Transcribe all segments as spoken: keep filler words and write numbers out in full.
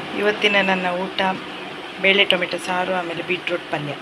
ಇವತ್ತಿನ ನನ್ನ ಊಟ ಬೇಳೆ ಟೊಮೆಟೊ ಸಾರು ಆಮೇಲೆ ಬೀಟ್ರೂಟ್ ಪಲ್ಯ.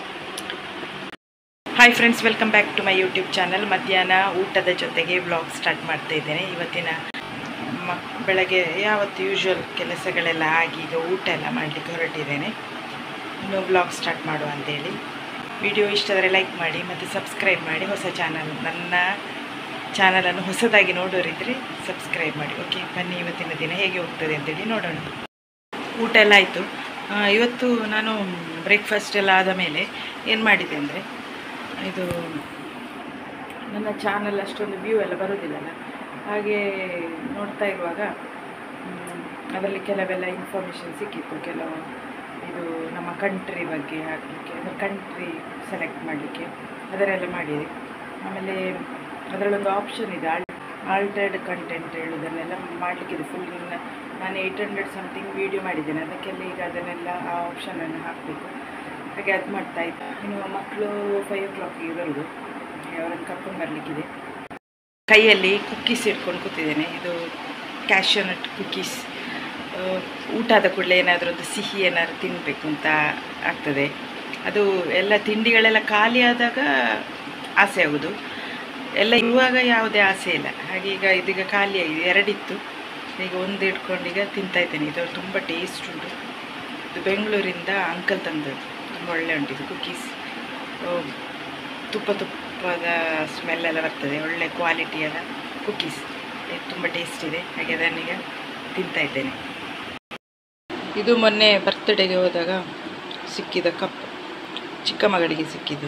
Hi friends, welcome back to my YouTube channel. ಮಧ್ಯಾಹ್ನ ಊಟದ ಜೊತೆಗೆ ವ್ಲಾಗ್ ಸ್ಟಾರ್ಟ್ ಮಾಡ್ತಾ ಇದ್ದೇನೆ. ಇವತ್ತಿನ ಮ ಬೆಳಗ್ಗೆ ಯಾವತ್ತು ಯೂಶ್ವಲ್ ಕೆಲಸಗಳೆಲ್ಲ ಆಗಿ ಈಗ ಊಟ ಎಲ್ಲ ಮಾಡಲಿಕ್ಕೆ ಹೊರಟಿದ್ದೇನೆ. ಇನ್ನು ವ್ಲಾಗ್ ಸ್ಟಾರ್ಟ್ ಮಾಡುವ ಅಂತೇಳಿ. ವಿಡಿಯೋ ಇಷ್ಟ ಆದರೆ ಲೈಕ್ ಮಾಡಿ ಮತ್ತು ಸಬ್ಸ್ಕ್ರೈಬ್ ಮಾಡಿ. ಹೊಸ ಚಾನಲ್ ನನ್ನ ಚಾನಲನ್ನು ಹೊಸದಾಗಿ ನೋಡೋರಿದ್ದರೆ ಸಬ್ಸ್ಕ್ರೈಬ್ ಮಾಡಿ. ಓಕೆ, ಬನ್ನಿ ಇವತ್ತಿನ ದಿನ ಹೇಗೆ ಹೋಗ್ತದೆ ಅಂತೇಳಿ ನೋಡೋಣ. ಊಟ ಎಲ್ಲ ಆಯಿತು. ಇವತ್ತು ನಾನು ಬ್ರೇಕ್ಫಾಸ್ಟ್ ಎಲ್ಲ ಆದ ಮೇಲೆ ಏನು ಮಾಡಿದೆ ಅಂದರೆ, ಇದು ನನ್ನ ಚಾನಲ್ ಅಷ್ಟೊಂದು ವ್ಯೂ ಎಲ್ಲ ಬರೋದಿಲ್ಲಲ್ಲ, ಹಾಗೆ ನೋಡ್ತಾ ಇರುವಾಗ ಅದರಲ್ಲಿ ಕೆಲವೆಲ್ಲ ಇನ್ಫಾರ್ಮೇಷನ್ ಸಿಕ್ಕಿತ್ತು. ಕೆಲವು ಇದು ನಮ್ಮ ಕಂಟ್ರಿ ಬಗ್ಗೆ ಹಾಕಲಿಕ್ಕೆ, ಅಂದರೆ ಕಂಟ್ರಿ ಸೆಲೆಕ್ಟ್ ಮಾಡಲಿಕ್ಕೆ ಅದರೆಲ್ಲ ಮಾಡಿದೆ. ಆಮೇಲೆ ಅದರಲ್ಲೊಂದು ಆಪ್ಷನ್ ಇದೆ, ಆಲ್ ಆಲ್ಟರ್ಡ್ ಕಂಟೆಂಟ್ ಹೇಳೋದನ್ನೆಲ್ಲ ಮಾಡಲಿಕ್ಕಿದೆ. ಫುಲ್ ನಾನು ಏಯ್ಟ್ ಹಂಡ್ರೆಡ್ ಸಮಥಿಂಗ್ ವೀಡಿಯೋ ಮಾಡಿದ್ದೇನೆ, ಅದಕ್ಕೆಲ್ಲ ಈಗ ಅದನ್ನೆಲ್ಲ ಆ ಆಪ್ಷನನ್ನು ಹಾಕಬೇಕು. ಹಾಗೆ ಅದು ಮಾಡ್ತಾಯಿತ್ತು. ಇನ್ನು ಮಕ್ಕಳು ಫೈವ್ ಓ ಕ್ಲಾಕಿಗೆ ಬರೋದು, ಅವರನ್ನು ಕರ್ಕೊಂಡು ಬರಲಿಕ್ಕಿದೆ. ಕೈಯಲ್ಲಿ ಕುಕ್ಕೀಸ್ ಇಟ್ಕೊಂಡು ಕೂತಿದ್ದೇನೆ. ಇದು ಕ್ಯಾಶ್ಯೂ ನಟ್ ಕುಕ್ಕೀಸ್. ಊಟ ಆದ ಕೂಡಲೇ ಏನಾದರೂ ಒಂದು ಸಿಹಿ ಏನಾದ್ರು ತಿನ್ನಬೇಕು ಅಂತ ಆಗ್ತದೆ. ಅದು ಎಲ್ಲ ತಿಂಡಿಗಳೆಲ್ಲ ಖಾಲಿ ಆದಾಗ ಆಸೆ ಆಗೋದು, ಎಲ್ಲ ಇರುವಾಗ ಯಾವುದೇ ಆಸೆ ಇಲ್ಲ. ಹಾಗೆ ಈಗ ಇದೀಗ ಖಾಲಿಯಾಗಿದೆ, ಎರಡಿತ್ತು, ಈಗ ಒಂದು ಇಟ್ಕೊಂಡು ಈಗ ತಿಂತಾಯಿದ್ದೇನೆ. ಇದು ತುಂಬ ಟೇಸ್ಟ್ ಉಂಟು. ಇದು ಬೆಂಗಳೂರಿಂದ ಅಂಕಲ್ ತಂದದ್ದು, ತುಂಬ ಒಳ್ಳೆ ಉಂಟು ಇದು ಕುಕ್ಕೀಸ್. ತುಪ್ಪ ತುಪ್ಪದ ಸ್ಮೆಲ್ಲೆಲ್ಲ ಬರ್ತದೆ, ಒಳ್ಳೆ ಕ್ವಾಲಿಟಿಯಾದ ಕುಕ್ಕೀಸ್. ಇದು ತುಂಬ ಟೇಸ್ಟ್ ಇದೆ. ಹಾಗೆ ಅದನ್ನೀಗ ತಿಂತಾಯಿದ್ದೇನೆ. ಇದು ಮೊನ್ನೆ ಬರ್ತ್ಡೇಗೆ ಹೋದಾಗ ಸಿಕ್ಕಿದ ಕಪ್, ಚಿಕ್ಕ ಮಗಳಿಗೆ ಸಿಕ್ಕಿದ್ದು.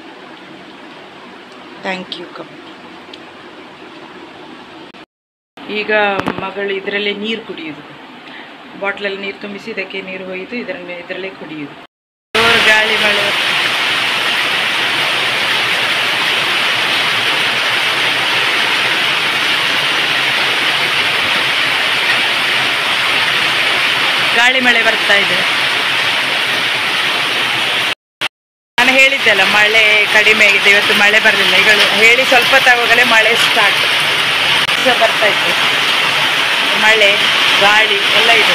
Thank you cup. ಈಗ ಮಗಳು ಇದರಲ್ಲೇ ನೀರು ಕುಡಿಯೋದು, ಬಾಟ್ಲಲ್ಲಿ ನೀರು ತುಂಬಿಸಿ ಇದಕ್ಕೆ ನೀರು ಹೊಯ್ದು ಇದರ ಇದರಲ್ಲೇ ಕುಡಿಯೋದು. ಜೋರು ಗಾಳಿ ಮಳೆ, ಗಾಳಿ ಮಳೆ ಬರ್ತಾ ಇದೆ. ನಾನು ಹೇಳಿದ್ದೆಲ್ಲ ಮಳೆ ಕಡಿಮೆ ಆಗಿದೆ, ಇವತ್ತು ಮಳೆ ಬರಲಿಲ್ಲ. ಈಗ ಹೇಳಿ ಸ್ವಲ್ಪ ತಗೋಗಲೇ ಮಳೆ ಸ್ಟಾರ್ಟ್ ಸಹ ಬರ್ತಾ ಇತ್ತು. ಮಳೆ ಗಾಳಿ ಎಲ್ಲ ಇದೆ.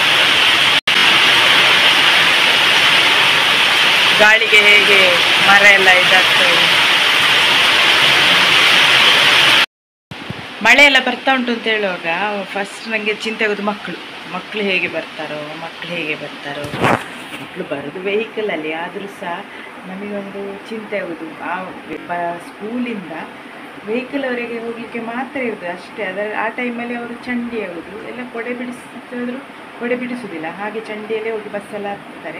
ಗಾಳಿಗೆ ಹೇಗೆ ಮರ ಎಲ್ಲ ಇದಾಗ್ತದೆ. ಮಳೆ ಎಲ್ಲ ಬರ್ತಾ ಉಂಟು ಅಂತ ಹೇಳುವಾಗ ಫಸ್ಟ್ ನನಗೆ ಚಿಂತೆ ಆಗೋದು ಮಕ್ಕಳು. ಮಕ್ಕಳು ಹೇಗೆ ಬರ್ತಾರೋ ಮಕ್ಕಳು ಹೇಗೆ ಬರ್ತಾರೋ ಮಕ್ಕಳು ಬರೋದು ವೆಹಿಕಲಲ್ಲಿ, ಆದರೂ ಸಹ ನಮಗೊಂದು ಚಿಂತೆ ಆಗೋದು. ಆ ಸ್ಕೂಲಿಂದ ವೆಹಿಕಲ್ವರೆಗೆ ಹೋಗಲಿಕ್ಕೆ ಮಾತ್ರ ಇರೋದು ಅಷ್ಟೇ. ಅದರ ಆ ಟೈಮಲ್ಲಿ ಅವರು ಚಂಡಿ ಆಗೋದು, ಎಲ್ಲ ಕೊಡೆ ಬಿಡಿಸಿದ್ರು ಕೊಡೆ ಬಿಡಿಸೋದಿಲ್ಲ, ಹಾಗೆ ಚಂಡಿಯಲ್ಲೇ ಹೋಗಿ ಬಸ್ಸೆಲ್ಲ ಹತ್ತಾರೆ.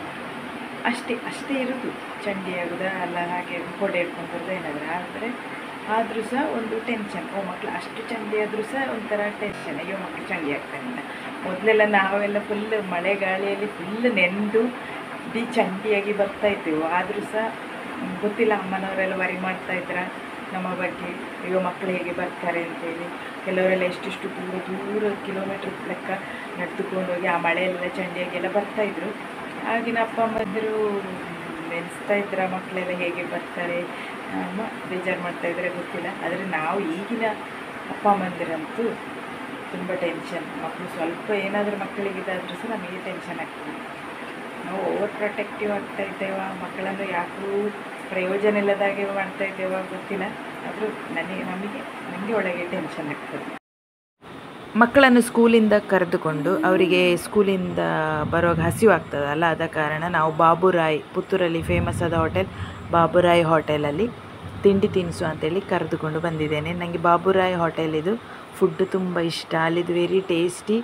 ಅಷ್ಟೇ ಅಷ್ಟೇ ಇರೋದು, ಚಂಡಿ ಆಗೋದು ಅಲ್ಲ, ಹಾಗೆ ಕೊಡೆ ಇಟ್ಕೊಂಡು ಬರೋದು ಏನಾದರೂ. ಆದರೆ ಆದರೂ ಸಹ ಒಂದು ಟೆನ್ಷನ್. ಓ ಮಕ್ಕಳು ಅಷ್ಟು ಚಂಡಿ ಆದರೂ ಸಹ ಒಂಥರ ಟೆನ್ಷನ್, ಅಯ್ಯೋ ಮಕ್ಕಳು ಚಂಡಿ ಆಗ್ತಾರೆ ಅಂತ. ಮೊದಲೆಲ್ಲ ನಾವೆಲ್ಲ ಫುಲ್ ಮಳೆ ಗಾಳಿಯಲ್ಲಿ ಫುಲ್ ನೆಂದು ಇಡೀ ಚಂಡಿಯಾಗಿ ಬರ್ತಾಯಿದ್ದೆವು. ಆದರೂ ಸಹ ಗೊತ್ತಿಲ್ಲ, ಅಮ್ಮನವರೆಲ್ಲ ವರಿ ಮಾಡ್ತಾಯಿದ್ರ ನಮ್ಮ ಬಗ್ಗೆ, ಅಯ್ಯೋ ಮಕ್ಕಳು ಹೇಗೆ ಬರ್ತಾರೆ ಅಂತೇಳಿ. ಕೆಲವರೆಲ್ಲ ಎಷ್ಟೆಷ್ಟು ದೂರ ದೂರ ಕಿಲೋಮೀಟ್ರ್ ಲೆಕ್ಕ ನಡೆದುಕೊಂಡು ಹೋಗಿ ಆ ಮಳೆಯೆಲ್ಲ ಚಂಡಿಯಾಗಿ ಎಲ್ಲ ಬರ್ತಾಯಿದ್ರು. ಆಗಿನ ಅಪ್ಪ ಅಮ್ಮಂದಿರು ನೆನೆಸ್ತಾ ಇದ್ರ ಮಕ್ಕಳೆಲ್ಲ ಹೇಗೆ ಬರ್ತಾರೆ, ಅಮ್ಮ ಬೇಜಾರು ಮಾಡ್ತಾಯಿದ್ರೆ ಗೊತ್ತಿಲ್ಲ. ಆದರೆ ನಾವು ಈಗಿನ ಅಪ್ಪ ಅಮ್ಮಂದಿರಂತೂ ತುಂಬ ಟೆನ್ಷನ್. ಮಕ್ಕಳು ಸ್ವಲ್ಪ ಏನಾದರೂ ಮಕ್ಕಳಿಗೆ ಇದಾದರೂ ಸಹ ನಮಗೆ ಟೆನ್ಷನ್ ಆಗ್ತದೆ. ನಾವು ಓವರ್ ಪ್ರೊಟೆಕ್ಟಿವ್ ಆಗ್ತಾ ಇದ್ದೇವ, ಮಕ್ಕಳನ್ನು ಯಾಕೂ ಪ್ರಯೋಜನ ಇಲ್ಲದಾಗೆ ಮಾಡ್ತಾ ಇದ್ದೇವ ಗೊತ್ತಿಲ್ಲ. ಆದರೂ ನನಗೆ ನಮಗೆ ನನಗೆ ಒಳಗೆ ಟೆನ್ಷನ್ ಆಗ್ತದೆ. ಮಕ್ಕಳನ್ನು ಸ್ಕೂಲಿಂದ ಕರೆದುಕೊಂಡು ಅವರಿಗೆ ಸ್ಕೂಲಿಂದ ಬರುವಾಗ ಹಸಿವು ಆಗ್ತದಲ್ಲ, ಆದ ಕಾರಣ ನಾವು ಬಾಬುರಾಯ್, ಪುತ್ತೂರಲ್ಲಿ ಫೇಮಸ್ ಆದ ಹೋಟೆಲ್ ಬಾಬುರಾಯ್ ಹೋಟೆಲಲ್ಲಿ ತಿಂಡಿ ತಿನಿಸು ಅಂತೇಳಿ ಕರೆದುಕೊಂಡು ಬಂದಿದ್ದೇನೆ. ನನಗೆ ಬಾಬುರಾಯ್ ಹೋಟೆಲಿದು ಫುಡ್ಡು ತುಂಬ ಇಷ್ಟ. ಅಲ್ಲಿದು ವೆರಿ ಟೇಸ್ಟಿ,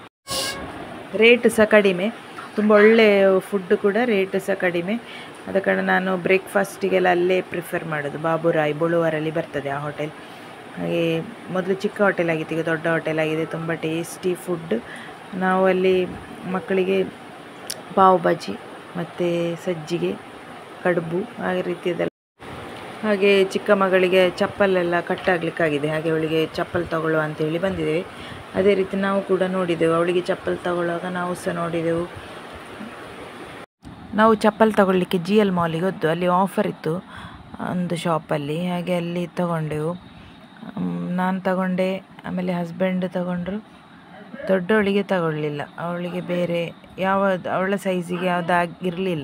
ರೇಟ್ ಸಹ ಕಡಿಮೆ, ತುಂಬ ಒಳ್ಳೆಯ ಫುಡ್ಡು ಕೂಡ, ರೇಟ್ ಸಹ ಕಡಿಮೆ. ಆದ ಕಾರಣ ನಾನು ಬ್ರೇಕ್ಫಾಸ್ಟಿಗೆಲ್ಲ ಅಲ್ಲೇ ಪ್ರಿಫರ್ ಮಾಡೋದು. ಬಾಬುರಾಯ್ ಬೊಳುವರಲ್ಲಿ ಬರ್ತದೆ ಆ ಹೋಟೆಲ್. ಹಾಗೆ ಮೊದಲು ಚಿಕ್ಕ ಹೋಟೆಲ್ ಆಗಿತ್ತು, ಈಗ ದೊಡ್ಡ ಹೋಟೆಲ್ ಆಗಿದೆ. ತುಂಬ ಟೇಸ್ಟಿ ಫುಡ್. ನಾವು ಅಲ್ಲಿ ಮಕ್ಕಳಿಗೆ ಪಾವ್ ಭಾಜಿ ಮತ್ತು ಸಜ್ಜಿಗೆ ಕಡುಬು ಆ ರೀತಿಯದೆಲ್ಲ. ಹಾಗೆ ಚಿಕ್ಕ ಮಗಳಿಗೆ ಚಪ್ಪಲೆಲ್ಲ ಕಟ್ಟಾಗಲಿಕ್ಕಾಗಿದೆ, ಹಾಗೆ ಅವಳಿಗೆ ಚಪ್ಪಲ್ ತಗೊಳ್ಳುವ ಅಂತೇಳಿ ಬಂದಿದ್ದೇವೆ. ಅದೇ ರೀತಿ ನಾವು ಕೂಡ ನೋಡಿದೆವು, ಅವಳಿಗೆ ಚಪ್ಪಲ್ ತಗೊಳ್ಳುವಾಗ ನಾವು ಸಹ ನೋಡಿದೆವು. ನಾವು ಚಪ್ಪಲ್ ತಗೊಳ್ಳಿಕ್ಕೆ ಜಿ ಎಲ್ ಮಾಲಿಗೆ ಹೋದ್ದು, ಅಲ್ಲಿ ಆಫರ್ ಇತ್ತು ಒಂದು ಶಾಪಲ್ಲಿ, ಹಾಗೆ ಅಲ್ಲಿ ತಗೊಂಡೆವು. ನಾನು ತಗೊಂಡೆ, ಆಮೇಲೆ ಹಸ್ಬೆಂಡ್ ತಗೊಂಡ್ರು, ದೊಡ್ಡವಳಿಗೆ ತಗೊಳ್ಳಿಲ್ಲ, ಅವಳಿಗೆ ಬೇರೆ ಯಾವುದು ಅವಳ ಸೈಜಿಗೆ ಯಾವುದು ಆಗಿರಲಿಲ್ಲ.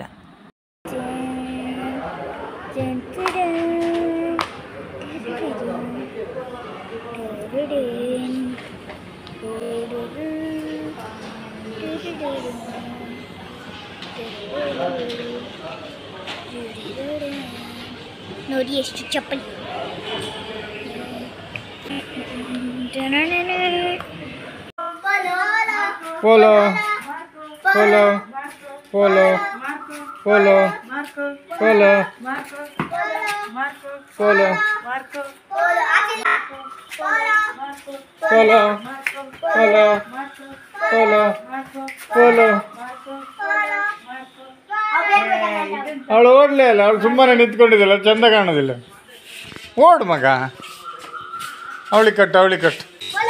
ನೋಡಿ ಎಷ್ಟು ಚಪ್ಪಲಿ. Polo polo polo polo polo polo polo polo polo polo. ಅವಳು ಓಡಲೇ ಇಲ್ಲ, ಅವಳು ಸುಮ್ಮನೆ ನಿಂತ್ಕೊಂಡಿದ್ದಿಲ್ಲ, ಚಂದ ಕಾಣೋದಿಲ್ಲ. ಓಡು ಮಗ, ಅವಳಿಗೆ ಕಟ್ಟು ಅವಳಿಗೆ ಕಟ್ಟು.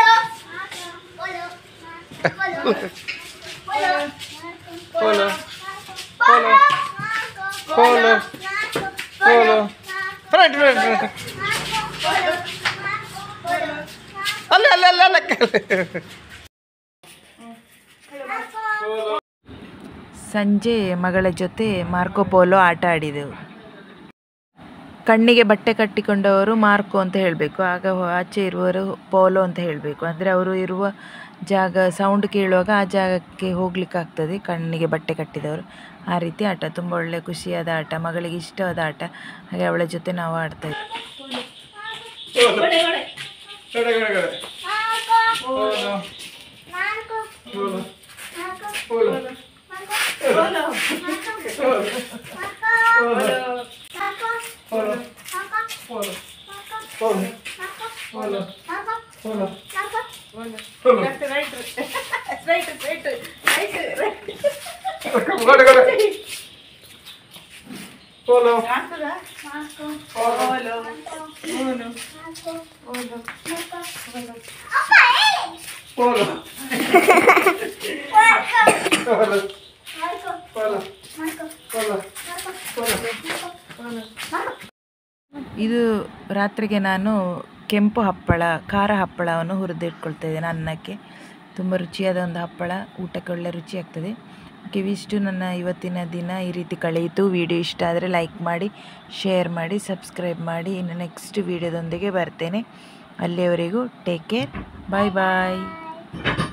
Polo polo polo polo front front ಅಲ್ಲ ಅಲ್ಲ ಅಲ್ಲ ಅಲ್ಲ. ಸಂಜೆ ಮಗಳ ಜೊತೆ ಮಾರ್ಕೋ ಪೋಲೋ ಆಟ ಆಡಿದೆವು. ಕಣ್ಣಿಗೆ ಬಟ್ಟೆ ಕಟ್ಟಿಕೊಂಡವರು ಮಾರ್ಕೋ ಅಂತ ಹೇಳಬೇಕು, ಆಗ ಆಚೆ ಇರುವವರು ಪೋಲೋ ಅಂತ ಹೇಳಬೇಕು. ಅಂದರೆ ಅವರು ಇರುವ ಜಾಗ ಸೌಂಡ್ ಕೇಳುವಾಗ ಆ ಜಾಗಕ್ಕೆ ಹೋಗ್ಲಿಕ್ಕಾಗ್ತದೆ ಕಣ್ಣಿಗೆ ಬಟ್ಟೆ ಕಟ್ಟಿದವರು. ಆ ರೀತಿ ಆಟ ತುಂಬ ಒಳ್ಳೆ ಖುಷಿಯಾದ ಆಟ, ಮಗಳಿಗೆ ಇಷ್ಟವಾದ ಆಟ. ಹಾಗೆ ಅವಳ ಜೊತೆ ನಾವು ಆಡ್ತಾ ಇದ್ವಿ. ಇದು ರಾತ್ರಿಗೆ ನಾನು ಕೆಂಪು ಹಪ್ಪಳ, ಖಾರ ಹಪ್ಪಳವನ್ನು ಹುರಿದಿಟ್ಕೊಳ್ತಾ ಇದ್ದೇನೆ ಅನ್ನಕ್ಕೆ. ತುಂಬ ರುಚಿಯಾದ ಒಂದು ಹಪ್ಪಳ, ಊಟಕ್ಕೆ ಒಳ್ಳೆ ರುಚಿ ಆಗ್ತದೆ. ಇವಿಷ್ಟು ನನ್ನ ಇವತ್ತಿನ ದಿನ ಈ ರೀತಿ ಕಳೆಯಿತು. ವಿಡಿಯೋ ಇಷ್ಟ ಆದರೆ ಲೈಕ್ ಮಾಡಿ, ಶೇರ್ ಮಾಡಿ, ಸಬ್ಸ್ಕ್ರೈಬ್ ಮಾಡಿ. ಇನ್ನು ನೆಕ್ಸ್ಟ್ ವಿಡಿಯೋದೊಂದಿಗೆ ಬರ್ತೇನೆ. ಅಲ್ಲಿಯವರೆಗೂ ಟೇಕ್ ಕೇರ್, ಬಾಯ್ ಬಾಯ್.